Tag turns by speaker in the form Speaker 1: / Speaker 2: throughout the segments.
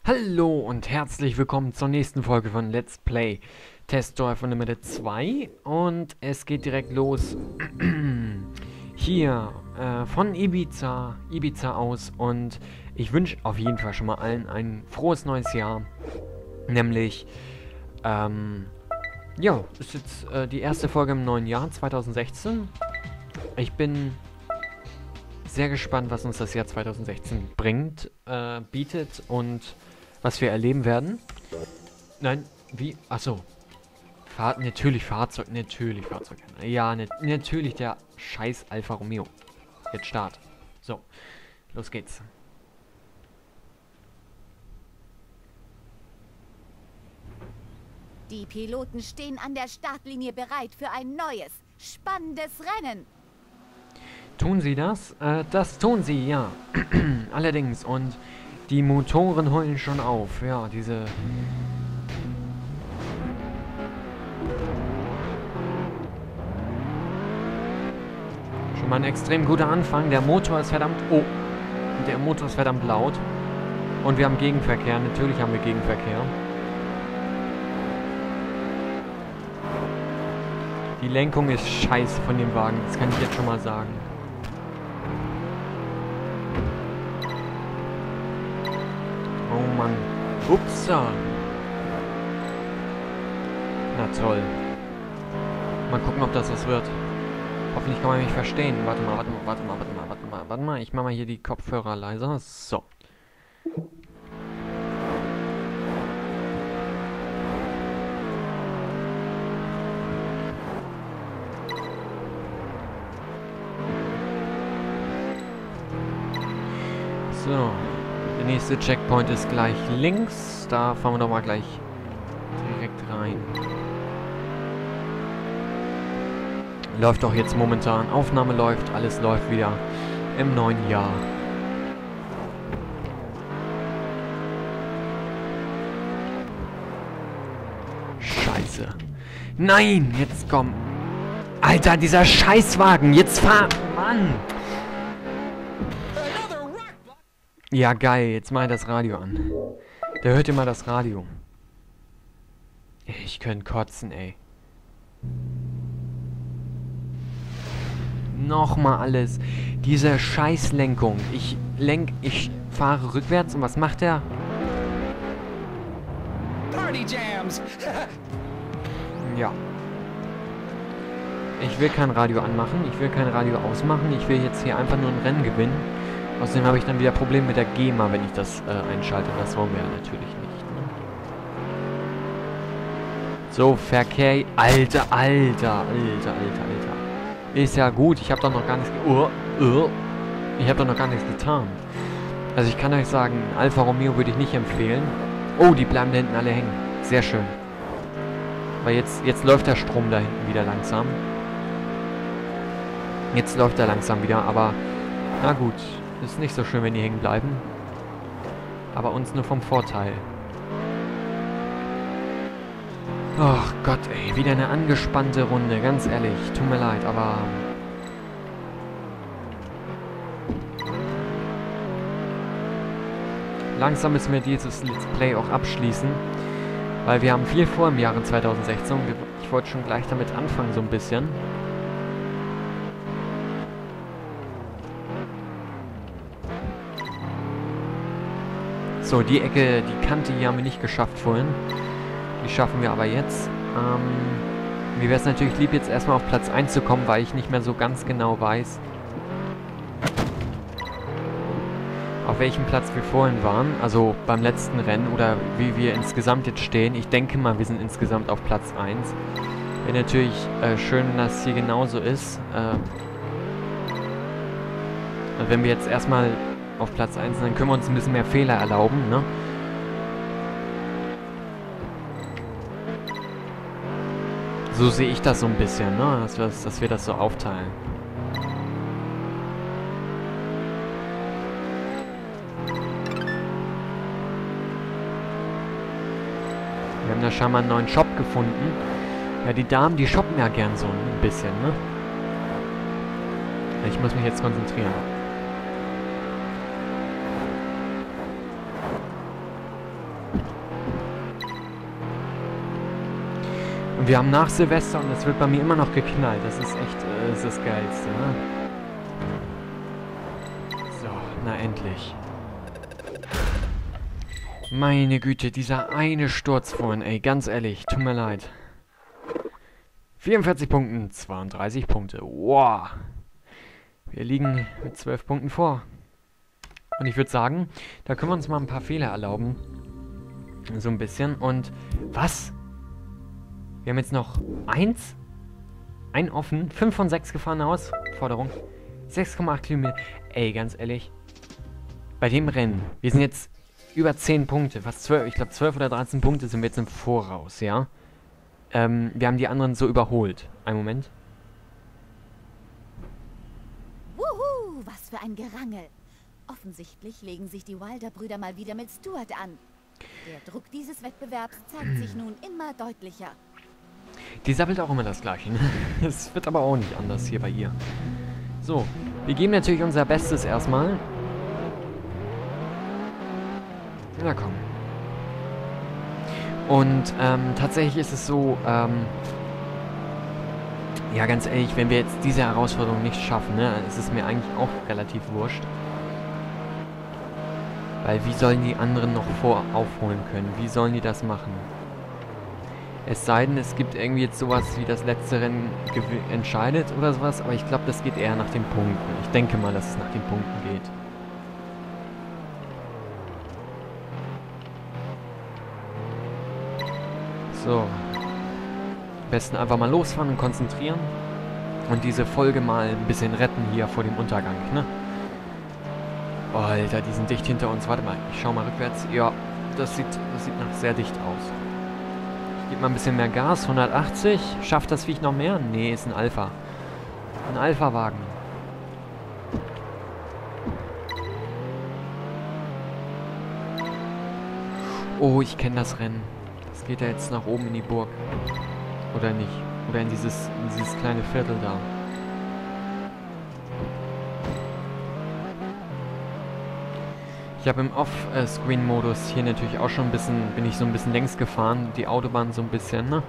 Speaker 1: Hallo und herzlich willkommen zur nächsten Folge von Let's Play Testdrive Unlimited 2 und es geht direkt los hier von Ibiza aus und ich wünsche auf jeden Fall schon mal allen ein frohes neues Jahr, nämlich ja, ist jetzt die erste Folge im neuen Jahr 2016. Ich bin sehr gespannt, was uns das Jahr 2016 bietet und was wir erleben werden. Nein, wie? Achso. Natürlich Fahrzeug. Ja, natürlich der scheiß Alfa Romeo. Jetzt Start. So, los geht's.
Speaker 2: Die Piloten stehen an der Startlinie bereit für ein neues, spannendes Rennen.
Speaker 1: Tun sie das? Das tun sie, ja. Allerdings, und die Motoren heulen schon auf. Ja, diese... Schon mal ein extrem guter Anfang. Der Motor ist verdammt... Oh, der Motor ist verdammt laut. Und wir haben Gegenverkehr. Natürlich haben wir Gegenverkehr. Die Lenkung ist scheiße von dem Wagen. Das kann ich jetzt schon mal sagen. Oh Mann. Upsa. Na toll. Mal gucken, ob das was wird. Hoffentlich kann man mich verstehen. Warte mal. Ich mache mal hier die Kopfhörer leiser. So. So. Der nächste Checkpoint ist gleich links. Da fahren wir doch mal gleich direkt rein. Läuft doch jetzt momentan. Aufnahme läuft, alles läuft wieder im neuen Jahr. Scheiße. Nein, jetzt komm. Alter, dieser Scheißwagen. Jetzt fahr... Mann. Ja, geil. Jetzt mach ich das Radio an. Da hört ihr mal das Radio. Ich könnte kotzen, ey. Nochmal alles. Diese Scheißlenkung. Ich fahre rückwärts und was macht er?
Speaker 3: Party Jams.
Speaker 1: Ja. Ich will kein Radio anmachen. Ich will kein Radio ausmachen. Ich will jetzt hier einfach nur ein Rennen gewinnen. Außerdem habe ich dann wieder Probleme mit der GEMA, wenn ich das einschalte. Das wollen wir ja natürlich nicht. Ne? So, Verkehr... Alter. Ist ja gut. Ich habe doch noch gar nichts... Ich habe doch noch gar nichts getan. Also ich kann euch sagen, Alfa Romeo würde ich nicht empfehlen. Oh, die bleiben da hinten alle hängen. Sehr schön. Weil jetzt läuft der Strom da hinten wieder langsam. Jetzt läuft er langsam wieder, aber... Na gut. Ist nicht so schön, wenn die hängen bleiben. Aber uns nur vom Vorteil. Ach Gott, ey. Wieder eine angespannte Runde. Ganz ehrlich. Tut mir leid, aber... Langsam müssen wir dieses Let's Play auch abschließen. Weil wir haben viel vor im Jahre 2016. Ich wollte schon gleich damit anfangen, so ein bisschen. So, die Ecke, die Kante hier haben wir nicht geschafft vorhin. Die schaffen wir aber jetzt. Mir wäre es natürlich lieb, jetzt erstmal auf Platz 1 zu kommen, weil ich nicht mehr so ganz genau weiß, auf welchem Platz wir vorhin waren. Also beim letzten Rennen oder wie wir insgesamt jetzt stehen. Ich denke mal, wir sind insgesamt auf Platz 1. Wäre natürlich schön, wenn das hier genauso ist. Wenn wir jetzt erstmal auf Platz 1, dann können wir uns ein bisschen mehr Fehler erlauben, ne? So sehe ich das so ein bisschen, ne? Dass wir das so aufteilen. Wir haben da scheinbar einen neuen Shop gefunden. Ja, die Damen, die shoppen ja gern so ein bisschen, ne? Ich muss mich jetzt konzentrieren. Wir haben nach Silvester und es wird bei mir immer noch geknallt. Das ist echt das Geilste, ne? So, na endlich. Meine Güte, dieser eine Sturz vorhin, ey, ganz ehrlich, tut mir leid. 44 Punkten, 32 Punkte. Wow. Wir liegen mit 12 Punkten vor. Und ich würde sagen, da können wir uns mal ein paar Fehler erlauben. So ein bisschen. Und was? Wir haben jetzt noch ein offen. 5 von 6 gefahrene Herausforderung. 6,8 Kilometer. Ey, ganz ehrlich. Bei dem Rennen, wir sind jetzt über 10 Punkte. Fast 12, ich glaube 12 oder 13 Punkte sind wir jetzt im Voraus, ja? Wir haben die anderen so überholt. Einen Moment.
Speaker 2: Wuhu, was für ein Gerangel. Offensichtlich legen sich die Wilder-Brüder mal wieder mit Stuart an. Der Druck dieses Wettbewerbs zeigt sich nun immer deutlicher.
Speaker 1: Die sabbelt auch immer das Gleiche, ne? Es wird aber auch nicht anders hier bei ihr. So, wir geben natürlich unser Bestes erstmal. Na komm. Und tatsächlich ist es so, ja ganz ehrlich, wenn wir jetzt diese Herausforderung nicht schaffen, ne, ist es mir eigentlich auch relativ wurscht. Weil wie sollen die anderen noch aufholen können? Wie sollen die das machen? Es sei denn, es gibt irgendwie jetzt sowas wie das letzte Rennen entscheidet oder sowas, aber ich glaube, das geht eher nach den Punkten. Ich denke mal, dass es nach den Punkten geht. So. Am besten einfach mal losfahren und konzentrieren. Und diese Folge mal ein bisschen retten hier vor dem Untergang, ne? Oh, Alter, die sind dicht hinter uns. Warte mal, ich schau mal rückwärts. Ja, das sieht noch sehr dicht aus. Ich gebe mal ein bisschen mehr Gas. 180. Schafft das Viech noch mehr? Nee, ist ein Alpha. Ein Alpha-Wagen. Oh, ich kenne das Rennen. Das geht ja jetzt nach oben in die Burg. Oder nicht? Oder in dieses kleine Viertel da. Ich habe im Off-Screen-Modus hier natürlich auch schon ein bisschen, bin ich so ein bisschen längs gefahren, die Autobahn so ein bisschen, ne?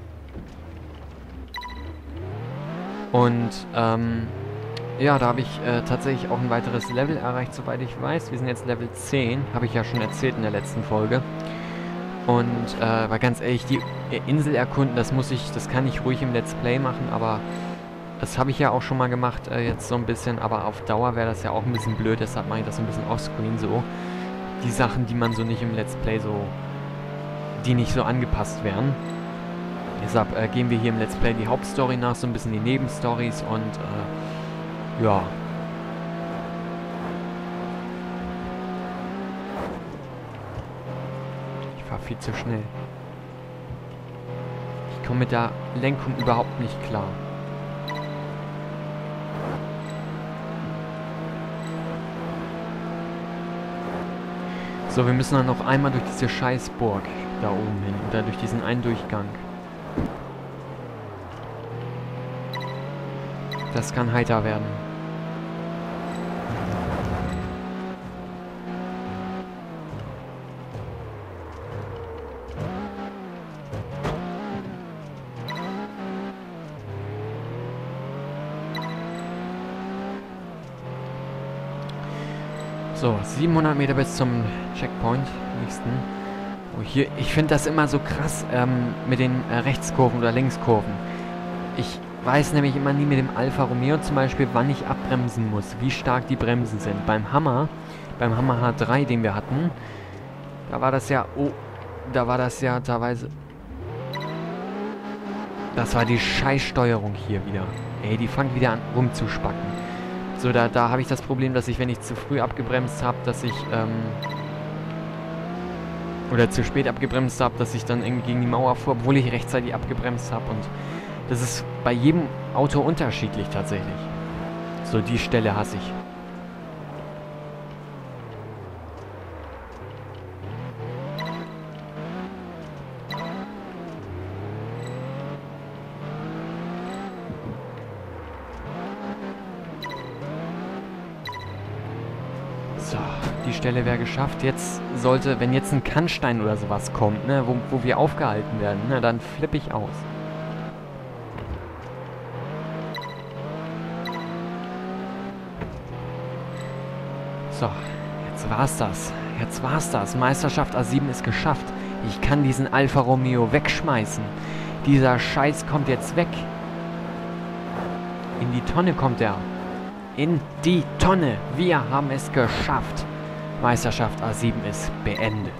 Speaker 1: Und, ja, da habe ich tatsächlich auch ein weiteres Level erreicht, soweit ich weiß. Wir sind jetzt Level 10, habe ich ja schon erzählt in der letzten Folge. Und, weil ganz ehrlich, die Insel erkunden, das kann ich ruhig im Let's Play machen, aber das habe ich ja auch schon mal gemacht, jetzt so ein bisschen, aber auf Dauer wäre das ja auch ein bisschen blöd, deshalb mache ich das so ein bisschen offscreen so. Die Sachen, die man so nicht im Let's Play so, die nicht so angepasst werden. Deshalb gehen wir hier im Let's Play die Hauptstory nach, so ein bisschen die Nebenstories und, ja. Ich fahre viel zu schnell. Ich komme mit der Lenkung überhaupt nicht klar. So, wir müssen dann noch einmal durch diese Scheißburg da oben hin. Oder durch diesen einen Durchgang. Das kann heiter werden. So, 700 Meter bis zum Checkpoint, nächsten. Oh, hier, ich finde das immer so krass mit den Rechtskurven oder Linkskurven. Ich weiß nämlich immer nie mit dem Alfa Romeo zum Beispiel, wann ich abbremsen muss, wie stark die Bremsen sind. Beim Hammer H3, den wir hatten, da war das ja, teilweise, das war die Scheißsteuerung hier wieder. Ey, die fängt wieder an rumzuspacken. So, da habe ich das Problem, dass ich, wenn ich zu früh abgebremst habe, dass ich, oder zu spät abgebremst habe, dass ich dann irgendwie gegen die Mauer fuhr, obwohl ich rechtzeitig abgebremst habe. Und das ist bei jedem Auto unterschiedlich tatsächlich. So, die Stelle hasse ich. So, die Stelle wäre geschafft. Jetzt sollte, wenn jetzt ein Kannstein oder sowas kommt, ne, wo wir aufgehalten werden, ne, dann flippe ich aus. war's das. Jetzt war's das. Meisterschaft A7 ist geschafft. Ich kann diesen Alfa Romeo wegschmeißen. Dieser Scheiß kommt jetzt weg. In die Tonne kommt er. In die Tonne. Wir haben es geschafft. Meisterschaft A7 ist beendet.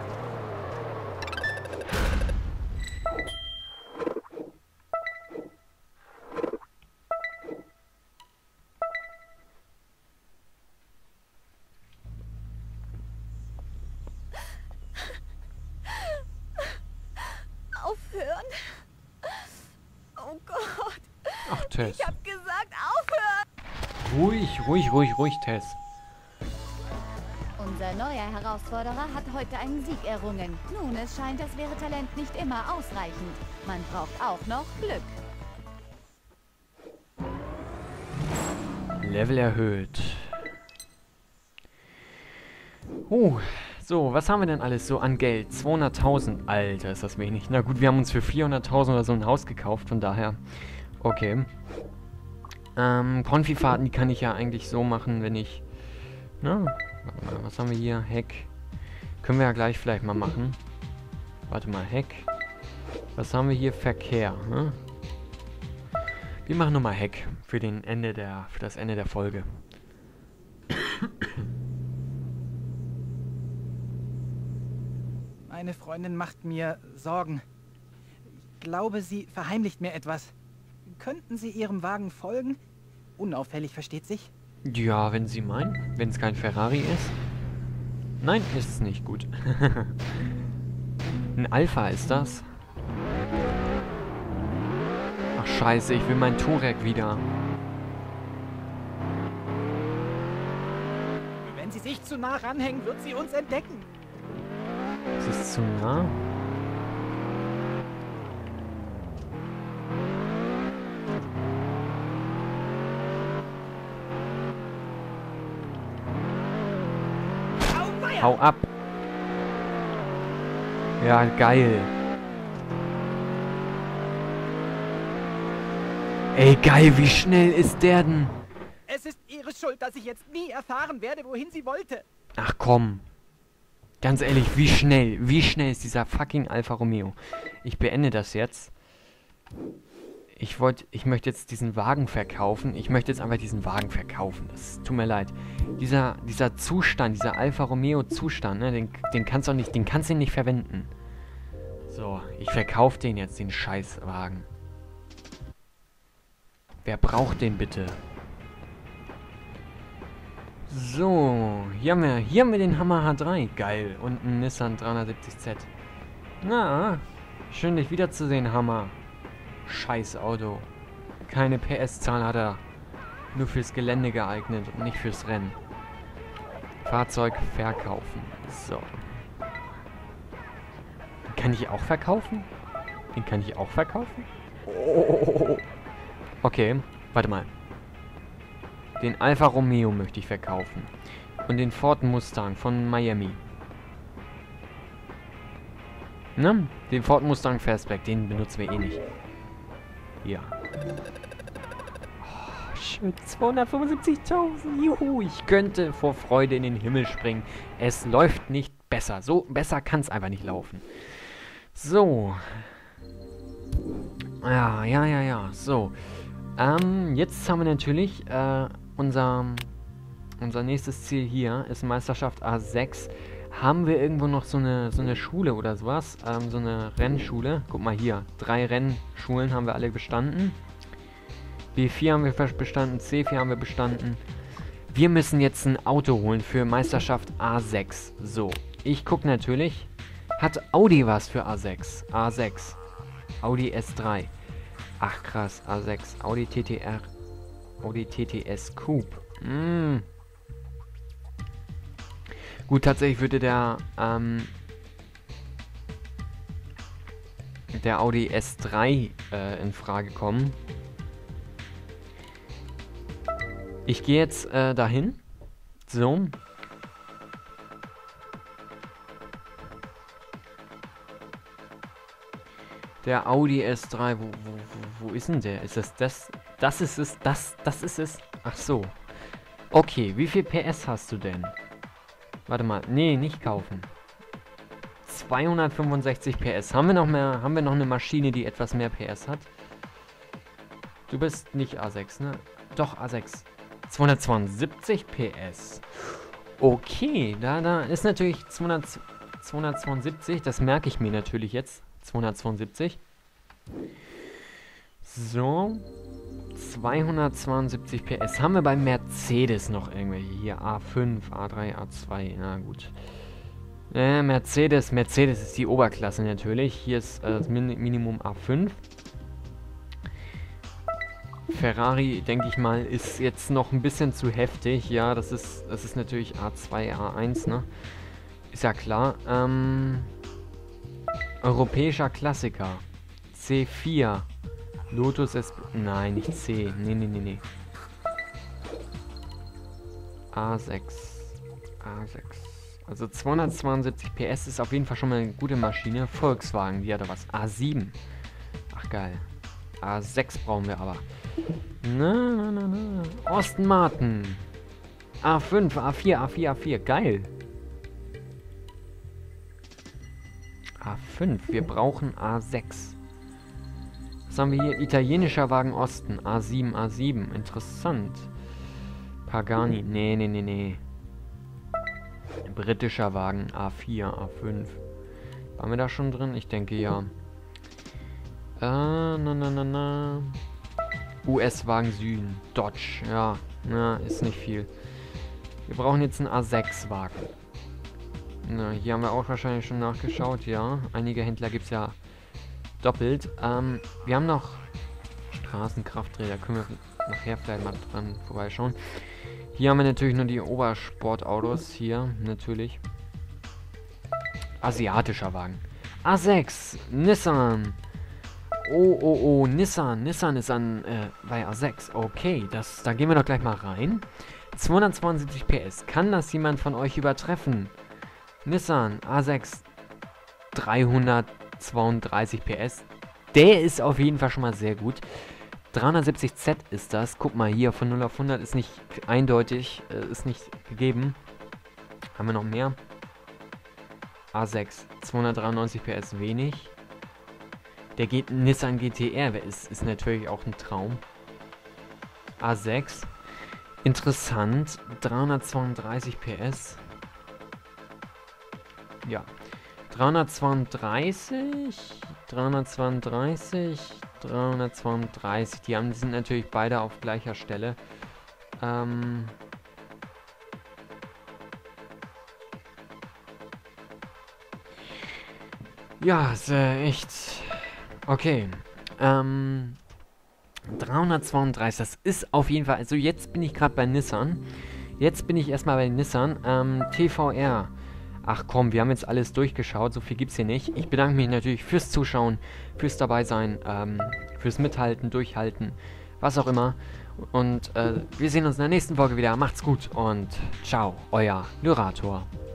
Speaker 2: Aufhören? Oh Gott.
Speaker 1: Ach, Tess.
Speaker 2: Ich hab gesagt, aufhören!
Speaker 1: Ruhig, Tess.
Speaker 2: Unser neuer Herausforderer hat heute einen Sieg errungen. Nun, es scheint, als wäre Talent nicht immer ausreichend. Man braucht auch noch Glück.
Speaker 1: Level erhöht. So, was haben wir denn alles so an Geld? 200.000. Alter, ist das wenig. Na gut, wir haben uns für 400.000 oder so ein Haus gekauft, von daher. Okay. Konfifahrten, die kann ich ja eigentlich so machen, wenn ich... Na, warte mal, was haben wir hier? Heck. Können wir ja gleich vielleicht mal machen. Warte mal, Heck. Was haben wir hier? Verkehr, ne? Wir machen nochmal Heck für das Ende der Folge.
Speaker 3: Meine Freundin macht mir Sorgen. Ich glaube, sie verheimlicht mir etwas. Könnten Sie Ihrem Wagen folgen? Unauffällig, versteht sich?
Speaker 1: Ja, wenn Sie meinen. Wenn es kein Ferrari ist. Nein, ist es nicht gut. Ein Alpha ist das. Ach scheiße, ich will mein Touareg wieder.
Speaker 3: Wenn sie sich zu nah ranhängen, wird sie uns entdecken.
Speaker 1: Ist es zu nah? Hau ab! Ja, geil. Ey, geil, wie schnell ist der denn?
Speaker 3: Es ist Ihre Schuld, dass ich jetzt nie erfahren werde, wohin sie wollte.
Speaker 1: Ach komm. Ganz ehrlich, wie schnell ist dieser fucking Alfa Romeo? Ich beende das jetzt. Ich möchte jetzt diesen Wagen verkaufen. Ich möchte jetzt einfach diesen Wagen verkaufen. Das tut mir leid. Dieser Zustand, dieser Alfa Romeo Zustand, ne, den kannst du nicht verwenden. So, ich verkaufe den jetzt, den Scheißwagen. Wer braucht den bitte? So, hier haben wir den Hammer H3. Geil. Und einen Nissan 370Z. Na, schön dich wiederzusehen, Hammer. Scheiß Auto. Keine PS-Zahl hat er. Nur fürs Gelände geeignet und nicht fürs Rennen. Fahrzeug verkaufen. So. Den kann ich auch verkaufen? Den kann ich auch verkaufen? Oh. Okay, warte mal. Den Alfa Romeo möchte ich verkaufen. Und den Ford Mustang von Miami. Ne? Den Ford Mustang Fastback, den benutzen wir eh nicht. Ja. Oh, schön. 275.000. Juhu. Ich könnte vor Freude in den Himmel springen. Es läuft nicht besser. So besser kann es einfach nicht laufen. So. Ja. So. Jetzt haben wir natürlich unser nächstes Ziel hier ist Meisterschaft A6. Haben wir irgendwo noch so eine Schule oder sowas? So eine Rennschule. Guck mal hier. 3 Rennschulen haben wir alle bestanden. B4 haben wir bestanden. C4 haben wir bestanden. Wir müssen jetzt ein Auto holen für Meisterschaft A6. So. Ich gucke natürlich. Hat Audi was für A6? A6. Audi S3. Ach krass. A6. Audi TTR. Audi TTS Coupe. Gut, tatsächlich würde der Audi S3 in Frage kommen. Ich gehe jetzt dahin. So. Der Audi S3, wo ist denn der? Ist das? Das ist es, das ist es. Ach so. Okay, wie viel PS hast du denn? Warte mal. Nee, nicht kaufen. 265 PS. Haben wir noch eine Maschine, die etwas mehr PS hat? Du bist nicht A6, ne? Doch, A6. 272 PS. Okay, da ist natürlich 272. Das merke ich mir natürlich jetzt. 272. So. 272 PS. Haben wir bei Mercedes noch irgendwelche? Hier A5, A3, A2. Na gut. Mercedes ist die Oberklasse natürlich. Hier ist das Minimum A5. Ferrari, denke ich mal, ist jetzt noch ein bisschen zu heftig. Ja, das ist natürlich A2, A1, ne? Ist ja klar. Europäischer Klassiker. C4. Lotus S... Nein, nicht C. Nee. A6. Also 272 PS ist auf jeden Fall schon mal eine gute Maschine. Volkswagen, die hat da was. A7. Ach, geil. A6 brauchen wir aber. Na. Aston Martin. A5, A4. Geil. A5. Wir brauchen A6. Was haben wir hier? Italienischer Wagen Osten. A7. Interessant. Pagani. Nee. Britischer Wagen. A4, A5. Waren wir da schon drin? Ich denke ja. US-Wagen Süden. Dodge. Ja, ist nicht viel. Wir brauchen jetzt einen A6-Wagen. Na, hier haben wir auch wahrscheinlich schon nachgeschaut. Ja, einige Händler gibt es ja doppelt. Wir haben noch Straßenkrafträder. Können wir nachher vielleicht mal dran vorbeischauen. Hier haben wir natürlich nur die Obersportautos. Hier, natürlich. Asiatischer Wagen. A6. Nissan. Oh. Nissan ist bei A6. Okay, da gehen wir doch gleich mal rein. 272 PS. Kann das jemand von euch übertreffen? Nissan A6. 332 PS. Der ist auf jeden Fall schon mal sehr gut. 370Z ist das. Guck mal hier, von 0 auf 100 ist nicht eindeutig, ist nicht gegeben. Haben wir noch mehr? A6, 293 PS, wenig. Der Nissan GT-R ist natürlich auch ein Traum. A6, interessant, 332 PS. Ja, 332. Die sind natürlich beide auf gleicher Stelle. Ja, ist echt... Okay. 332, das ist auf jeden Fall... Also jetzt bin ich gerade bei Nissan. Jetzt bin ich erstmal bei Nissan. TVR. Ach komm, wir haben jetzt alles durchgeschaut. So viel gibt's hier nicht. Ich bedanke mich natürlich fürs Zuschauen, fürs Dabeisein, fürs Mithalten, Durchhalten, was auch immer. Und wir sehen uns in der nächsten Folge wieder. Macht's gut und ciao, euer Lyrator.